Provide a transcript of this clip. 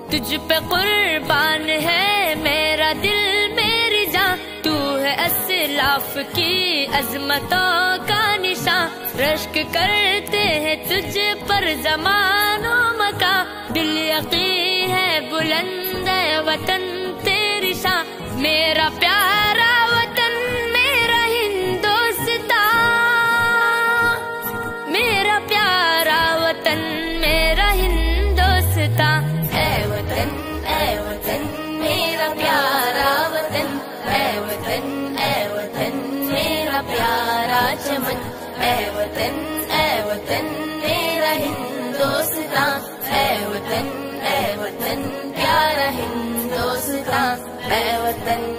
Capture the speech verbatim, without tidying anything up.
तुझ पे कुर्बान है मेरा दिल मेरी जान, तू है असलाफ की अजमतों का निशान। रश्क करते हैं तुझ पर ज़मानो मका, दिल यकीन है बुलंद है वतन तेरी शान। मेरा प्यारा वतन मेरा हिंदुस्तान, मेरा प्यारा वतन मेरा हिंदुस्तान। ऐ वतन ऐ वतन मेरा प्यारा वतन, ऐ वतन ऐ वतन मेरा प्यारा चमन। ऐ वतन ऐ वतन मेरा हिंदुस्तान, ऐ वतन ऐ वतन प्यारा हिंदुस्तान। ऐ वतन